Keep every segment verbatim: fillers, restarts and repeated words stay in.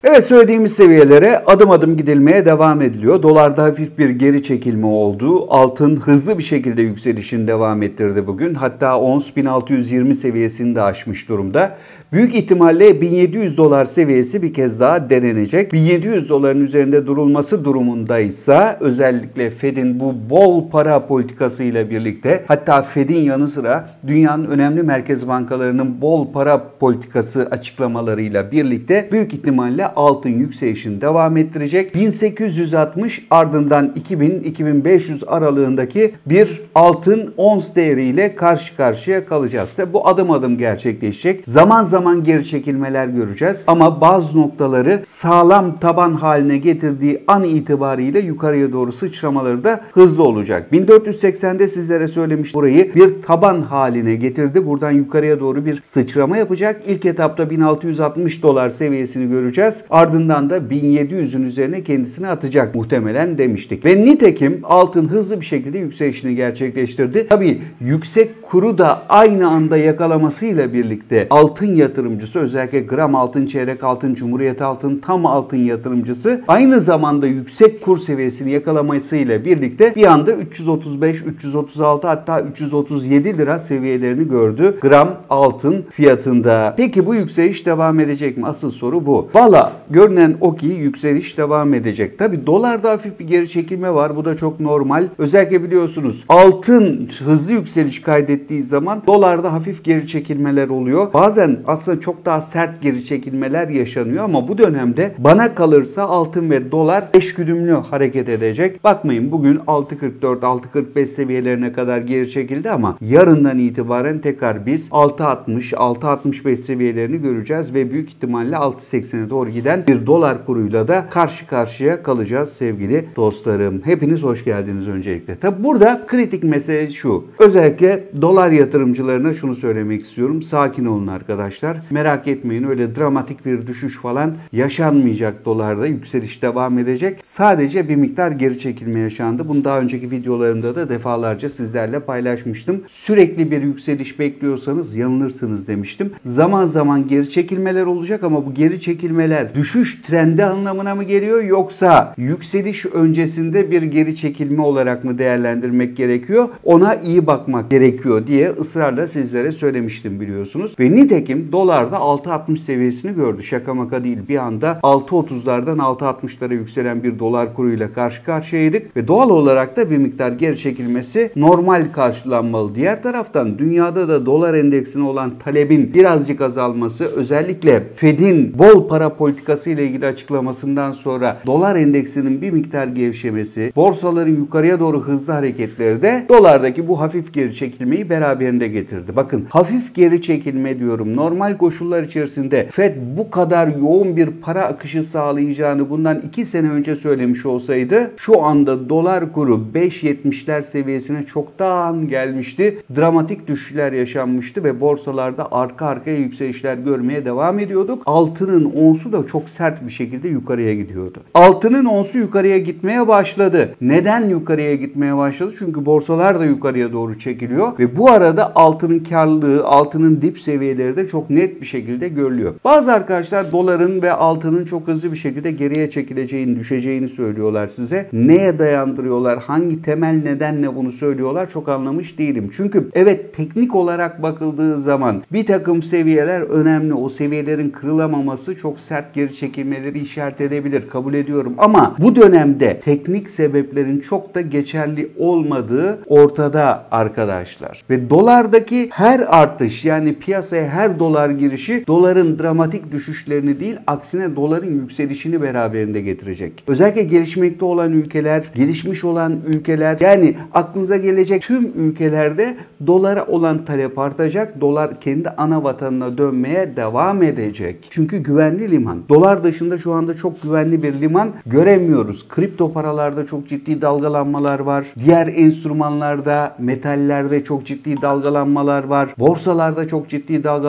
Evet, söylediğimiz seviyelere adım adım gidilmeye devam ediliyor. Dolarda hafif bir geri çekilme oldu. Altın hızlı bir şekilde yükselişini devam ettirdi bugün. Hatta ons bin altı yüz yirmi seviyesini de aşmış durumda. Büyük ihtimalle bin yedi yüz dolar seviyesi bir kez daha denenecek. bin yedi yüz doların üzerinde durulması durumundaysa özellikle Fed'in bu bol para politikasıyla birlikte, hatta Fed'in yanı sıra dünyanın önemli merkez bankalarının bol para politikası açıklamalarıyla birlikte büyük ihtimalle altın yükselişini devam ettirecek. bin sekiz yüz altmış ardından iki bin iki bin beş yüz aralığındaki bir altın ons değeriyle karşı karşıya kalacağız. Tabi bu adım adım gerçekleşecek. Zaman zaman geri çekilmeler göreceğiz ama bazı noktaları sağlam taban haline getirdiği an itibariyle yukarıya doğru sıçramaları da hızlı olacak. bin dört yüz seksende sizlere söylemiş, burayı bir taban haline getirdi. Buradan yukarıya doğru bir sıçrama yapacak. İlk etapta bin altı yüz altmış dolar seviyesini göreceğiz. Ardından da bin yedi yüzün üzerine kendisini atacak muhtemelen demiştik. Ve nitekim altın hızlı bir şekilde yükselişini gerçekleştirdi. Tabii yüksek kuru da aynı anda yakalamasıyla birlikte altın yatırımcısı, özellikle gram altın, çeyrek altın, cumhuriyet altın, tam altın yatırımcısı aynı zamanda yüksek kur seviyesini yakalamasıyla birlikte bir anda üç yüz otuz beş, üç yüz otuz altı hatta üç yüz otuz yedi lira seviyelerini gördü gram altın fiyatında. Peki bu yükseliş devam edecek mi? Asıl soru bu. Valla görünen o ki yükseliş devam edecek. Tabi dolarda hafif bir geri çekilme var. Bu da çok normal. Özellikle biliyorsunuz altın hızlı yükseliş kaydettiği zaman dolarda hafif geri çekilmeler oluyor. Bazen aslında çok daha sert geri çekilmeler yaşanıyor ama bu dönemde bana kalırsa altın ve dolar eşgüdümlü hareket edecek. Bakmayın, bugün altı kırk dört altı kırk beş seviyelerine kadar geri çekildi ama yarından itibaren tekrar biz altı altmış altı altmış beş seviyelerini göreceğiz ve büyük ihtimalle altı seksene doğru giden bir dolar kuruyla da karşı karşıya kalacağız sevgili dostlarım. Hepiniz hoş geldiniz öncelikle. Tabi burada kritik mesele şu. Özellikle dolar yatırımcılarına şunu söylemek istiyorum. Sakin olun arkadaşlar. Merak etmeyin, öyle dramatik bir düşüş falan yaşanmayacak dolarda. Yükseliş devam edecek. Sadece bir miktar geri çekilme yaşandı. Bunu daha önceki videolarımda da defalarca sizlerle paylaşmıştım. Sürekli bir yükseliş bekliyorsanız yanılırsınız demiştim. Zaman zaman geri çekilmeler olacak ama bu geri çekilmeler düşüş trendi anlamına mı geliyor, yoksa yükseliş öncesinde bir geri çekilme olarak mı değerlendirmek gerekiyor? Ona iyi bakmak gerekiyor diye ısrarla sizlere söylemiştim biliyorsunuz. Ve nitekim dolarda altı altmış seviyesini gördü. Şaka maka değil. Bir anda altı otuzlardan altı altmışlara yükselen bir dolar kuruyla karşı karşıyaydık ve doğal olarak da bir miktar geri çekilmesi normal karşılanmalı. Diğer taraftan dünyada da dolar endeksine olan talebin birazcık azalması, özellikle Fed'in bol para politikası ile ilgili açıklamasından sonra dolar endeksinin bir miktar gevşemesi, borsaların yukarıya doğru hızlı hareketleri de dolardaki bu hafif geri çekilmeyi beraberinde getirdi. Bakın, hafif geri çekilme diyorum. Normal koşullar içerisinde Fed bu kadar yoğun bir para akışı sağlayacağını bundan iki sene önce söylemiş olsaydı şu anda dolar kuru beş yetmişler seviyesine çoktan gelmişti. Dramatik düşüşler yaşanmıştı ve borsalarda arka arkaya yükselişler görmeye devam ediyorduk. Altının onsu da çok sert bir şekilde yukarıya gidiyordu. Altının onsu yukarıya gitmeye başladı. Neden yukarıya gitmeye başladı? Çünkü borsalar da yukarıya doğru çekiliyor ve bu arada altının karlılığı, altının dip seviyeleri de çok net bir şekilde görülüyor. Bazı arkadaşlar doların ve altının çok hızlı bir şekilde geriye çekileceğini, düşeceğini söylüyorlar size. Neye dayandırıyorlar? Hangi temel nedenle bunu söylüyorlar? Çok anlamış değilim. Çünkü evet, teknik olarak bakıldığı zaman bir takım seviyeler önemli. O seviyelerin kırılamaması çok sert geri çekilmeleri işaret edebilir. Kabul ediyorum. Ama bu dönemde teknik sebeplerin çok da geçerli olmadığı ortada arkadaşlar. Ve dolardaki her artış, yani piyasaya her dolar girişi doların dramatik düşüşlerini değil, aksine doların yükselişini beraberinde getirecek. Özellikle gelişmekte olan ülkeler, gelişmiş olan ülkeler, yani aklınıza gelecek tüm ülkelerde dolara olan talep artacak. Dolar kendi ana vatanına dönmeye devam edecek. Çünkü güvenli liman. Dolar dışında şu anda çok güvenli bir liman göremiyoruz. Kripto paralarda çok ciddi dalgalanmalar var. Diğer enstrümanlarda, metallerde çok ciddi dalgalanmalar var. Borsalarda çok ciddi dalgalanmalar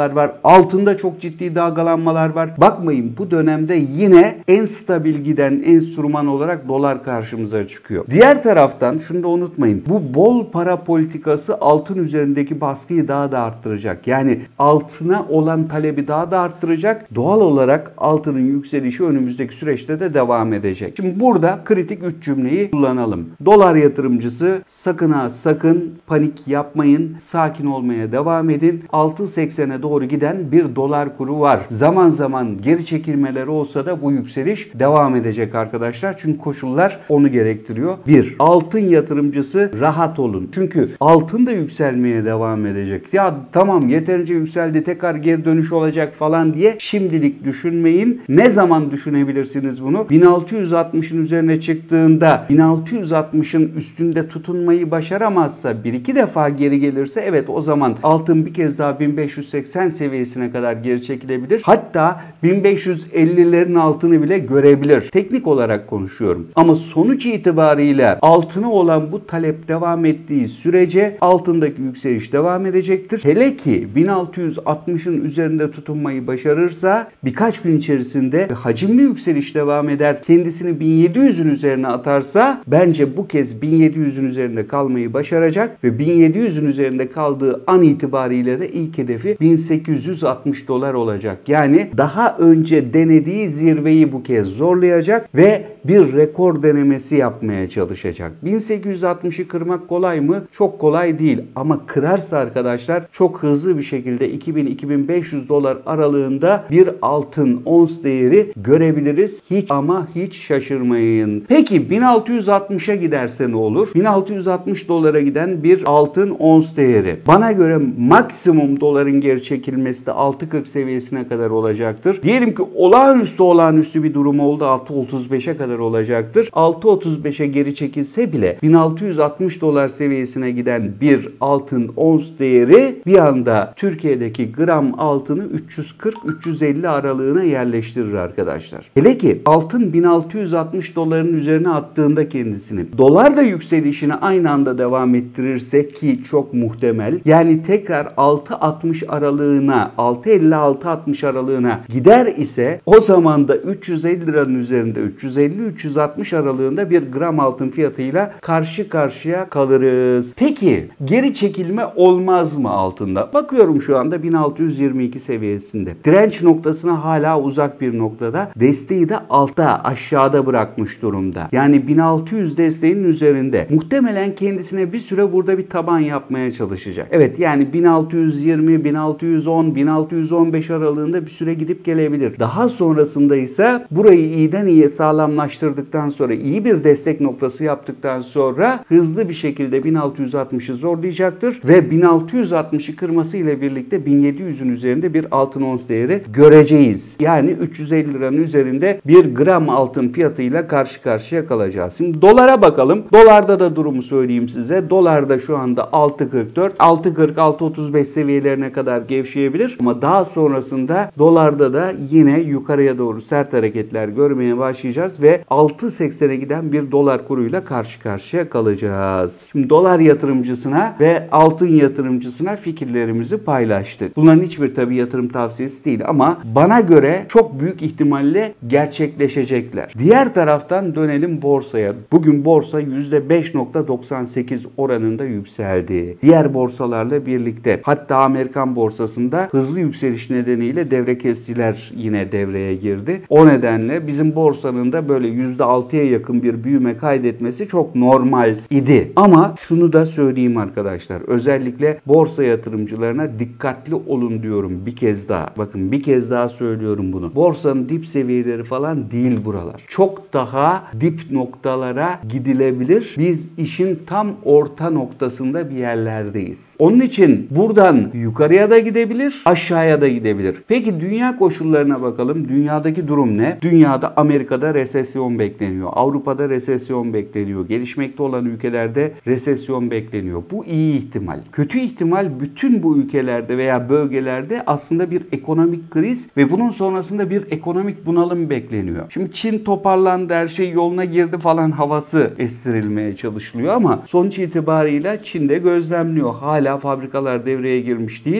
dalgalanmalar var. Altında çok ciddi dalgalanmalar var. Bakmayın, bu dönemde yine en stabil giden enstrüman olarak dolar karşımıza çıkıyor. Diğer taraftan şunu da unutmayın. Bu bol para politikası altın üzerindeki baskıyı daha da arttıracak. Yani altına olan talebi daha da arttıracak. Doğal olarak altının yükselişi önümüzdeki süreçte de devam edecek. Şimdi burada kritik üç cümleyi kullanalım. Dolar yatırımcısı sakın ha sakın panik yapmayın. Sakin olmaya devam edin. altı seksene doğru giden bir dolar kuru var. Zaman zaman geri çekilmeler olsa da bu yükseliş devam edecek arkadaşlar. Çünkü koşullar onu gerektiriyor. Bir, altın yatırımcısı rahat olun. Çünkü altın da yükselmeye devam edecek. Ya tamam, yeterince yükseldi, tekrar geri dönüş olacak falan diye şimdilik düşünmeyin. Ne zaman düşünebilirsiniz bunu? bin altı yüz altmışın üzerine çıktığında bin altı yüz altmışın üstünde tutunmayı başaramazsa, bir iki defa geri gelirse, evet o zaman altın bir kez daha bin beş yüz seksen seviyesine kadar geri çekilebilir. Hatta bin beş yüz ellilerin altını bile görebilir. Teknik olarak konuşuyorum. Ama sonuç itibariyle altına olan bu talep devam ettiği sürece altındaki yükseliş devam edecektir. Hele ki bin altı yüz altmışın üzerinde tutunmayı başarırsa birkaç gün içerisinde hacimli yükseliş devam eder. Kendisini bin yedi yüzün üzerine atarsa bence bu kez bin yedi yüzün üzerinde kalmayı başaracak ve bin yedi yüzün üzerinde kaldığı an itibariyle de ilk hedefi bin sekiz yüz altmış dolar olacak. Yani daha önce denediği zirveyi bu kez zorlayacak ve bir rekor denemesi yapmaya çalışacak. bin sekiz yüz altmışı kırmak kolay mı? Çok kolay değil. Ama kırarsa arkadaşlar çok hızlı bir şekilde iki bin iki bin beş yüz dolar aralığında bir altın ons değeri görebiliriz. Hiç ama hiç şaşırmayın. Peki bin altı yüz altmışa giderse ne olur? bin altı yüz altmış dolara giden bir altın ons değeri. Bana göre maksimum doların geri çekilmesi de altı kırk seviyesine kadar olacaktır. Diyelim ki olağanüstü olağanüstü bir durum oldu, altı otuz beşe kadar olacaktır. altı otuz beşe geri çekilse bile bin altı yüz altmış dolar seviyesine giden bir altın ons değeri bir anda Türkiye'deki gram altını üç yüz kırk üç yüz elli aralığına yerleştirir arkadaşlar. Hele ki altın bin altı yüz altmış doların üzerine attığında kendisini, dolar da yükselişini aynı anda devam ettirirse ki çok muhtemel, yani tekrar altı altmış aralığına, altı elli altı altmış aralığına gider ise o zaman da üç yüz elli liranın üzerinde üç yüz elli üç yüz altmış aralığında bir gram altın fiyatıyla karşı karşıya kalırız. Peki geri çekilme olmaz mı altında? Bakıyorum şu anda bin altı yüz yirmi iki seviyesinde. Direnç noktasına hala uzak bir noktada. Desteği de altta, aşağıda bırakmış durumda. Yani bin altı yüz desteğinin üzerinde. Muhtemelen kendisine bir süre burada bir taban yapmaya çalışacak. Evet, yani bin altı yüz yirmi, bin altı yüz on, bin altı yüz on beş aralığında bir süre gidip gelebilir. Daha sonrasında ise burayı iyiden iyiye sağlamlaştırdıktan sonra, iyi bir destek noktası yaptıktan sonra hızlı bir şekilde bin altı yüz altmışı zorlayacaktır ve bin altı yüz altmışı kırması ile birlikte bin yedi yüzün üzerinde bir altın ons değeri göreceğiz. Yani üç yüz elli liranın üzerinde bir gram altın fiyatıyla karşı karşıya kalacağız. Şimdi dolara bakalım. Dolarda da durumu söyleyeyim size. Dolarda şu anda altı kırk dört, altı kırk altı otuz beş seviyelerine kadar gevşeyebilir ama daha sonrasında dolarda da yine yukarıya doğru sert hareketler görmeye başlayacağız ve altı seksene giden bir dolar kuruyla karşı karşıya kalacağız. Şimdi dolar yatırımcısına ve altın yatırımcısına fikirlerimizi paylaştık. Bunların hiçbir tabii yatırım tavsiyesi değil ama bana göre çok büyük ihtimalle gerçekleşecekler. Diğer taraftan dönelim borsaya. Bugün borsa yüzde beş nokta doksan sekiz oranında yükseldi. Diğer borsalarla birlikte, hatta Amerikan borsasında hızlı yükseliş nedeniyle devre kesiciler yine devreye girdi. O nedenle bizim borsanın da böyle yüzde altıya yakın bir büyüme kaydetmesi çok normal idi. Ama şunu da söyleyeyim arkadaşlar. Özellikle borsa yatırımcılarına dikkatli olun diyorum bir kez daha. Bakın bir kez daha söylüyorum bunu. Borsanın dip seviyeleri falan değil buralar. Çok daha dip noktalara gidilebilir. Biz işin tam orta noktasında bir yerlerdeyiz. Onun için buradan yukarıya da gidebilir, aşağıya da gidebilir. Peki dünya koşullarına bakalım. Dünyadaki durum ne? Dünyada, Amerika'da resesyon bekleniyor. Avrupa'da resesyon bekleniyor. Gelişmekte olan ülkelerde resesyon bekleniyor. Bu iyi ihtimal. Kötü ihtimal, bütün bu ülkelerde veya bölgelerde aslında bir ekonomik kriz ve bunun sonrasında bir ekonomik bunalım bekleniyor. Şimdi Çin toparlandı, her şey yoluna girdi falan havası estirilmeye çalışılıyor ama sonuç itibariyle Çin'de gözlemliyor. Hala fabrikalar devreye girmiş değil. Hala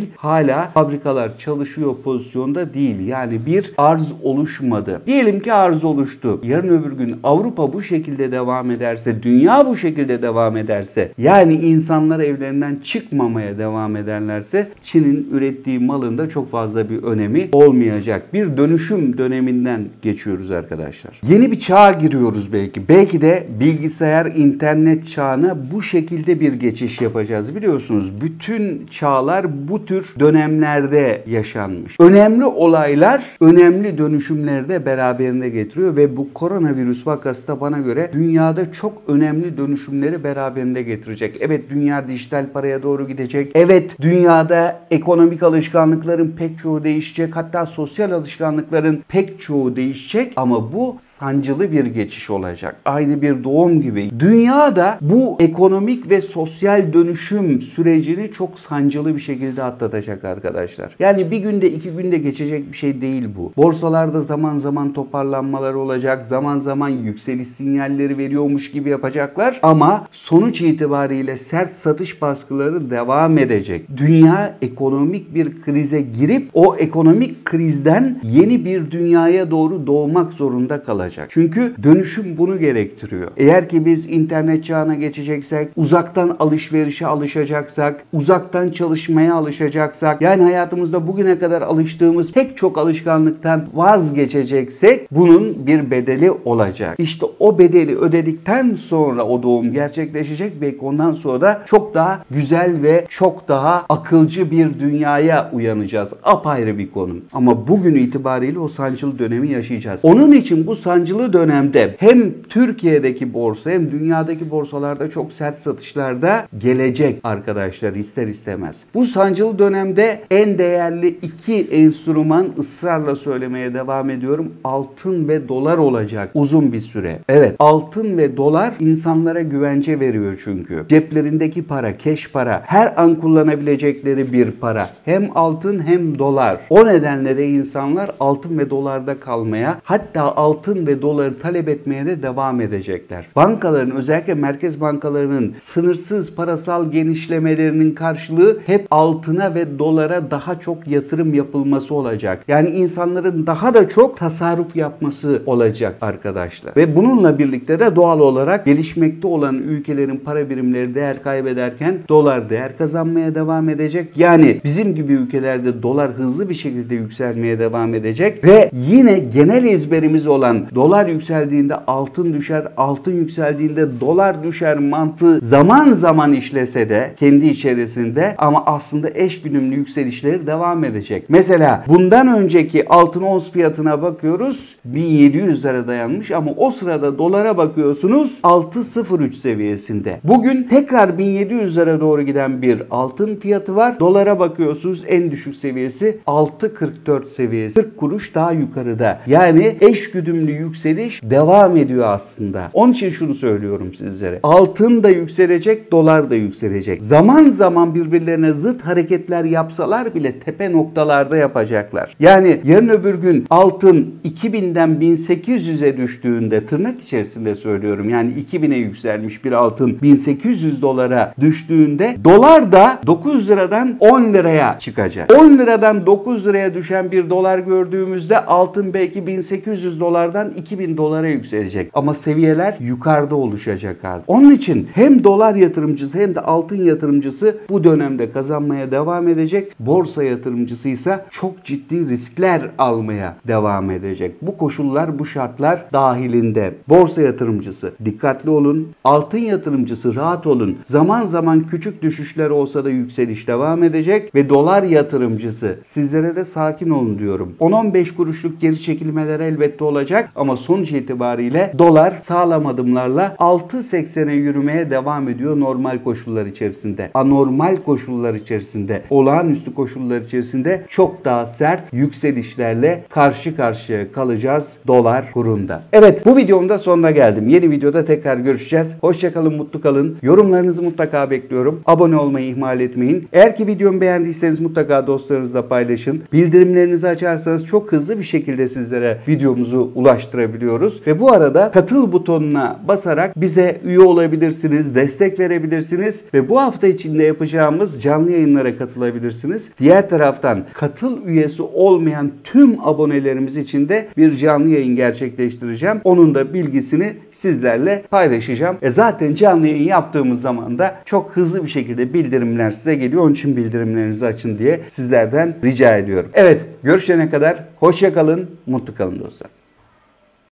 hala fabrikalar çalışıyor pozisyonda değil. Yani bir arz oluşmadı. Diyelim ki arz oluştu. Yarın öbür gün Avrupa bu şekilde devam ederse, dünya bu şekilde devam ederse, yani insanlar evlerinden çıkmamaya devam ederlerse Çin'in ürettiği malın da çok fazla bir önemi olmayacak. Bir dönüşüm döneminden geçiyoruz arkadaşlar. Yeni bir çağa giriyoruz belki. Belki de bilgisayar, internet çağına bu şekilde bir geçiş yapacağız. Biliyorsunuz bütün çağlar bu tür dönemlerde yaşanmış. Önemli olaylar, önemli dönüşümleri de beraberinde getiriyor ve bu koronavirüs vakası da bana göre dünyada çok önemli dönüşümleri beraberinde getirecek. Evet, dünya dijital paraya doğru gidecek. Evet, dünyada ekonomik alışkanlıkların pek çoğu değişecek. Hatta sosyal alışkanlıkların pek çoğu değişecek ama bu sancılı bir geçiş olacak. Aynı bir doğum gibi. Dünyada bu ekonomik ve sosyal dönüşüm sürecini çok sancılı bir şekilde atlatacak arkadaşlar. Yani bir günde iki günde geçecek bir şey değil bu. Borsalarda zaman zaman toparlanmalar olacak. Zaman zaman yükseliş sinyalleri veriyormuş gibi yapacaklar. Ama sonuç itibariyle sert satış baskıları devam edecek. Dünya ekonomik bir krize girip o ekonomik krizden yeni bir dünyaya doğru doğmak zorunda kalacak. Çünkü dönüşüm bunu gerektiriyor. Eğer ki biz internet çağına geçeceksek, uzaktan alışverişe alışacaksak, uzaktan çalışmaya alışacaksak, yani hayatımızda bugüne kadar alıştığımız pek çok alışkanlıktan vazgeçeceksek bunun bir bedeli olacak. İşte o bedeli ödedikten sonra o doğum gerçekleşecek. Belki ondan sonra da çok daha güzel ve çok daha akılcı bir dünyaya uyanacağız. Apayrı bir konu. Ama bugün itibariyle o sancılı dönemi yaşayacağız. Onun için bu sancılı dönemde hem Türkiye'deki borsa hem dünyadaki borsalarda çok sert satışlar da gelecek arkadaşlar, ister istemez. Bu sancılı dönemde en değerli iki enstrüman, ısrarla söylemeye devam ediyorum, altın ve dolar olacak uzun bir süre. Evet, altın ve dolar insanlara güvence veriyor çünkü. Ceplerindeki para, keş para, her an kullanabilecekleri bir para. Hem altın hem dolar. O nedenle de insanlar altın ve dolarda kalmaya, hatta altın ve doları talep etmeye de devam edecekler. Bankaların, özellikle merkez bankalarının sınırsız parasal genişlemelerinin karşılığı hep altına ve dolara daha çok yatırım yapılması olacak. Yani insanların daha da çok tasarruf yapması olacak arkadaşlar. Ve bununla birlikte de doğal olarak gelişmekte olan ülkelerin para birimleri değer kaybederken dolar değer kazanmaya devam edecek. Yani bizim gibi ülkelerde dolar hızlı bir şekilde yükselmeye devam edecek ve yine genel ezberimiz olan dolar yükseldiğinde altın düşer, altın yükseldiğinde dolar düşer mantığı zaman zaman işlese de kendi içerisinde, ama aslında eş güdümlü yükselişleri devam edecek. Mesela bundan önceki altın ons fiyatına bakıyoruz, bin yedi yüzlere dayanmış ama o sırada dolara bakıyorsunuz altı nokta sıfır üç seviyesinde. Bugün tekrar bin yedi yüzlere doğru giden bir altın fiyatı var. Dolara bakıyorsunuz en düşük seviyesi altı nokta kırk dört seviyesi. kırk kuruş daha yukarıda. Yani eş güdümlü yükseliş devam ediyor aslında. Onun için şunu söylüyorum sizlere. Altın da yükselecek, dolar da yükselecek. Zaman zaman birbirlerine zıt hareketler yapsalar bile tepe noktalarda yapacaklar. Yani yarın öbür gün altın iki binden bin sekiz yüze düştüğünde, tırnak içerisinde söylüyorum, yani iki bine yükselmiş bir altın bin sekiz yüz dolara düştüğünde dolar da dokuz yüz liradan on liraya çıkacak. on liradan dokuz liraya düşen bir dolar gördüğümüzde altın belki bin sekiz yüz dolardan iki bin dolara yükselecek. Ama seviyeler yukarıda oluşacak artık. Onun için hem dolar yatırımcısı hem de altın yatırımcısı bu dönemde kazanmaya devam edecek. Borsa yatırımcısı ise çok ciddi riskler almaya devam edecek. Bu koşullar, bu şartlar dahilinde. Borsa yatırımcısı dikkatli olun. Altın yatırımcısı rahat olun. Zaman zaman küçük düşüşler olsa da yükseliş devam edecek ve dolar yatırımcısı sizlere de sakin olun diyorum. on on beş kuruşluk geri çekilmeler elbette olacak ama sonuç itibariyle dolar sağlam adımlarla altı seksene yürümeye devam ediyor normal koşullar içerisinde. Anormal koşullar içerisinde, olağanüstü koşullar içerisinde çok daha sert yükselişlerle karşı karşıya kalacağız dolar kurunda. Evet, bu videomda sonuna geldim. Yeni videoda tekrar görüşeceğiz. Hoşçakalın, mutlu kalın. Yorumlarınızı mutlaka bekliyorum. Abone olmayı ihmal etmeyin. Eğer ki videomu beğendiyseniz mutlaka dostlarınızla paylaşın. Bildirimlerinizi açarsanız çok hızlı bir şekilde sizlere videomuzu ulaştırabiliyoruz. Ve bu arada katıl butonuna basarak bize üye olabilirsiniz, destek verebilirsiniz ve bu hafta içinde yapacağımız canlı yayınlara katılabilirsiniz. yapabilirsiniz. Diğer taraftan katıl üyesi olmayan tüm abonelerimiz için de bir canlı yayın gerçekleştireceğim. Onun da bilgisini sizlerle paylaşacağım. E zaten canlı yayın yaptığımız zaman da çok hızlı bir şekilde bildirimler size geliyor. Onun için bildirimlerinizi açın diye sizlerden rica ediyorum. Evet, görüşene kadar hoşça kalın, mutlu kalın dostlar.